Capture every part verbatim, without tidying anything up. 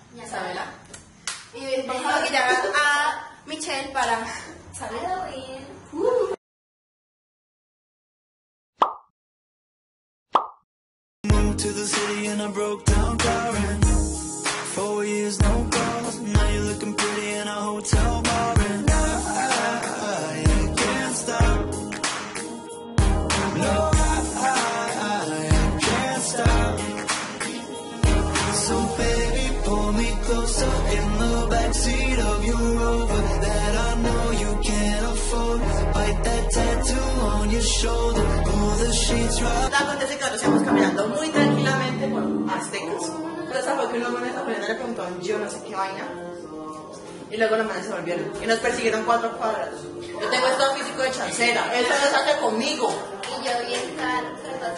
Isabela. Y vamos a maquillar a Michelle para salir. Uh. Moved to the city and I broke down crying. Four years, no calls. Now you're looking pretty in a hotel bar. And I, I can't stop. No, I, I, I can't stop. So baby, pull me closer in the backseat of your Rover that I know you can't afford. Bite that tattoo on your shoulder. Pull the sheets right. Acontece que nos íbamos caminando muy tranquilamente por Aztecas. Entonces fue que unos manes apenas le preguntaron yo no sé qué vaina. Y luego los manes se volvieron. Y nos persiguieron cuatro cuadras. Yo tengo estado físico de chancera. Él se lo saca conmigo. Y yo bien caro.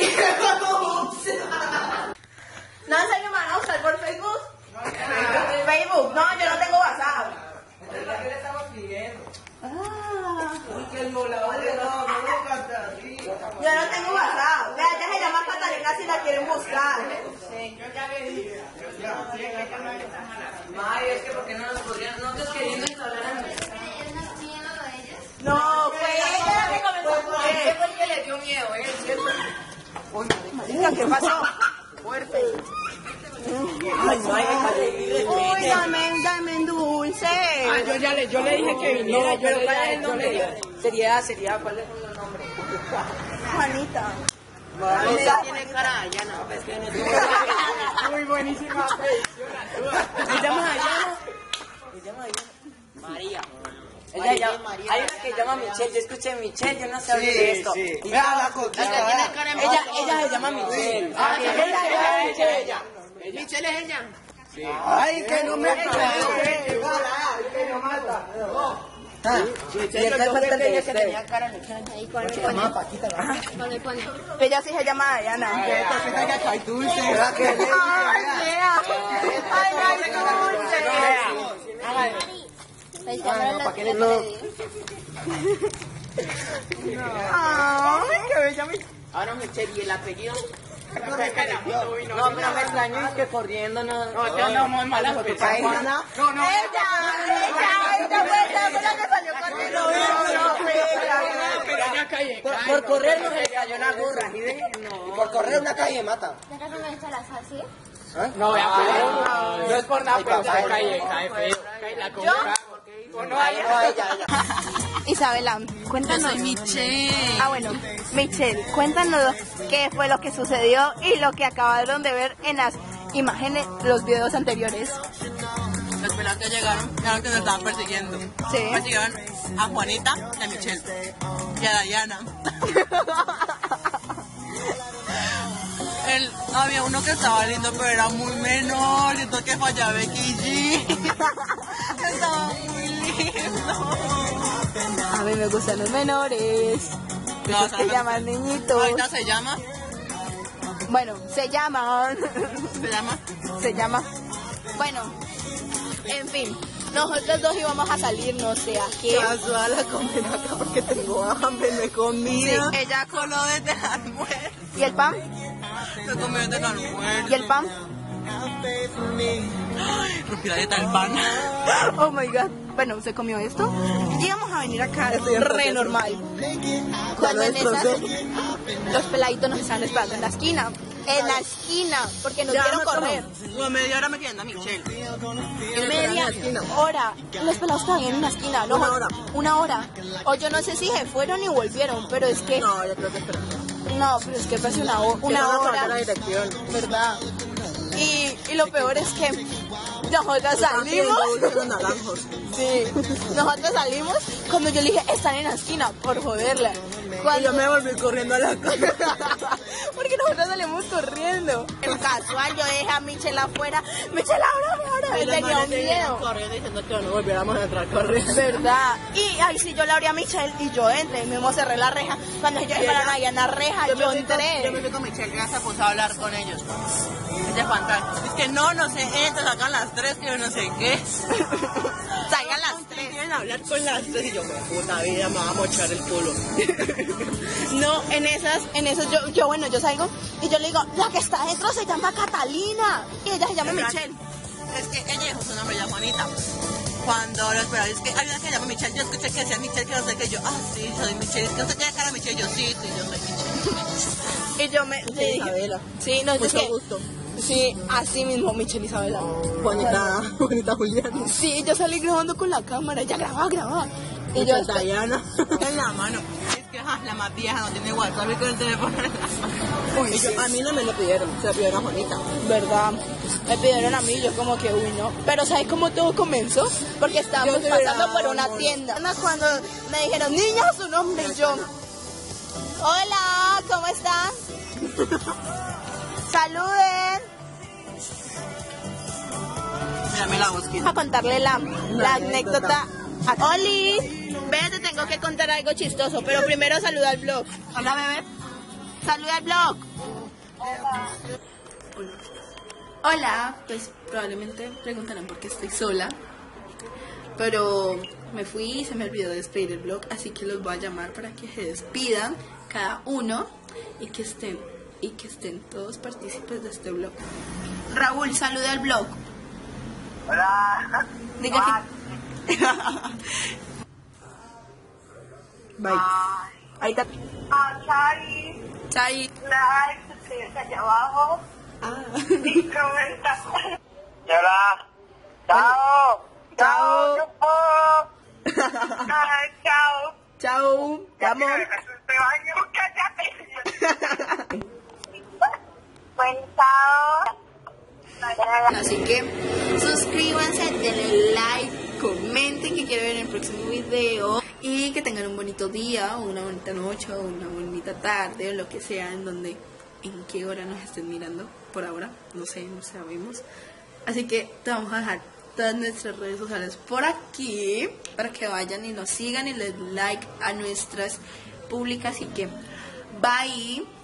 ¿No en serio me van a buscar por Facebook? Facebook. No, yo no tengo WhatsApp. Es la que le estamos pidiendo. Ah. Uy, que el volador de no, no lo canta así. Yo no tengo WhatsApp. Vea, ella se llama Catalina si la quieren buscar. Sí, yo ya le dije. Ya, sí, es que no es tan mala. May, es que porque no nos podrían, nosotros queriendo instalar a mi. No, fue ella la que comenzó con él. Fue el que le dio miedo, ¿eh? ¿Cierto? Uy, marica, ¿qué pasó? Fuerte. Ay, May, me callé. Uy, dame, dame un dulce. Ah, yo ya le, yo le dije que viniera. No, pero ¿cuál es el nombre? Sería, sería, ¿cuál es el nombre? Juanita. Ella tiene cara de Yana. Muy buenísima. ¿Se llama Dayana? ¿Se llama Dayana? María. Ella llama, hay una que llama Michelle, yo escuché Michelle, yo no sé hablar de esto. Sí, sí. Ella, ella, ella se llama Michelle. Ah, ella, ella, ella, ella. Michelle es ella. Sí. Ay, que no me acuerdo. Que no mata. Michelle, yo fue que ella que tenía cara de Michelle. ¿Cuál se llama Paquita? Pone, pone. Ella sí se llama Dayana. Ay, ay, dulce. Ay, ay, dulce. Pues ya ¿para qué le no? Ay, qué bella mi... Ahora Michelle, ¿y el apellido? No, pero me extraño es que corriendo no... No, ya no, muy mala. No, no. Ella, ella, ella fue la que salió corriendo. Pero ella calle. Por correr no se cayó una gorra. Y por correr una calle mata. ¿Ya no me echa la sal, sí? No, ya, no es por nada, pero se cae, cae feo. Cae la coca. No, ella, ella. Isabela, cuéntanos. Yo soy Michelle. Ah, bueno, Michelle, cuéntanos qué fue lo que sucedió y lo que acabaron de ver en las imágenes, los videos anteriores. Los pelados que llegaron, llegaron que nos estaban persiguiendo. Sí. Persiguieron a Juanita y a Michelle. Y a Dayana. El, había uno que estaba lindo, pero era muy menor. Y entonces que fallaba Becky G. Estaba muy lindo. A mí me gustan los menores. Esos que llaman niñitos. Ahorita se llama. Bueno, se llaman. ¿Se llama? Se llama. Bueno, en fin. Nosotros dos íbamos a salir, no sé a qué. Casual a comer acá porque tengo hambre, me comí. Sí, ella coló desde el almuerzo. ¿Y el pan? Se comió desde el almuerzo. ¿Y el pan? Ay, rompí la dieta del pan. Oh my god. Bueno, se comió esto. Y íbamos a venir acá re normal. Cuando en esas, los peladitos nos estaban esperando en la esquina. En la esquina, porque nos quieren correr. Como media hora me quedé a Michelle. Media hora. Los pelados estaban en una esquina. No, una hora. Una hora. O yo no sé si se fueron y volvieron, pero es que... No, yo creo que esperaron. No, pero es que fue hace una, una hora. La dirección. ¿Verdad? Y, y lo peor es que nosotros salimos. Sí, nosotros salimos cuando yo le dije, están en la esquina, por joderla. Cuando... Y yo me volví corriendo a la casa. Porque nosotros salimos corriendo. En casual, yo dejé a Michelle afuera. Michelle, ábrame, ábrame. Me tenía un miedo. Corriendo diciendo que no volviéramos a entrar corriendo. ¿Verdad? Y ahí sí, yo le abrí a Michelle y yo entré. Mismo cerré la reja. Cuando ellos esperaron ahí en la reja, yo, yo entré. Yo me fui con Michelle, ya se puso a hablar con ellos. Es fantástico. Es que no, no sé, entonces sacan las tres, que yo no sé qué. Salgan las tres. Quieren hablar con las tres y yo, puta vida, me va a mochar el culo. No, en esas, en esas, yo, yo, bueno, yo salgo y yo le digo, la que está adentro se llama Catalina. Y ella se llama Michelle. Es que ella dijo su nombre, ya Juanita. Cuando lo esperaba, es que hay una que se llama Michelle. Yo escuché que decía Michelle, que no sé qué. Yo, ah, sí, soy Michelle. ¿Que usted tiene cara de Michelle? Yo, sí, sí, yo soy Michelle. Y yo me... Michelle dije- Isabela. Sí, no, es Mucho que... gusto. Sí, así mismo, Michelle Isabela. Juanita, Juanita Julián. Sí, yo salí grabando con la cámara, ya grababa, grababa. Y yo, Michelle Diana. En la mano. Es que ajá, la más vieja no tiene WhatsApp y con el teléfono en la mano. Uy, Y yo, sí. a mí no me lo pidieron, se lo pidieron a Juanita. ¿verdad? Me pidieron a mí, yo como que, uy, no. Pero ¿sabes cómo todo comenzó? Porque estábamos Yo sí pasando era por una amor. tienda. Cuando me dijeron, niña, su nombre, y yo, hola, ¿cómo están? Saluden. Mírame la voz que... A contarle la, la anécdota. anécdota. a- Oli, ve, te tengo que contar algo chistoso, pero primero saluda al blog. Hola, bebé. Saluda al blog. Hola, pues probablemente preguntarán por qué estoy sola, pero me fui y se me olvidó despedir el blog, así que los voy a llamar para que se despidan cada uno y que estén y que estén todos partícipes de este blog. Raúl, saluda al blog. Hola. Diga que... Bye. Ahí está. Ah, Chari. Chay. Like, suscríbete allá abajo. Ah. Y comenta. Hola. Chao. Chao. Chupo. Ay, chao. Chao. Te amo. Te baño, cállate. Buen chao. Así que suscríbanse, denle like, comenten que quieren ver en el próximo video y que tengan un bonito día o una bonita noche o una bonita tarde o lo que sea, en donde, en qué hora nos estén mirando por ahora, no sé, no sabemos. Así que te vamos a dejar todas nuestras redes sociales por aquí para que vayan y nos sigan y les den like a nuestras públicas. Así que bye.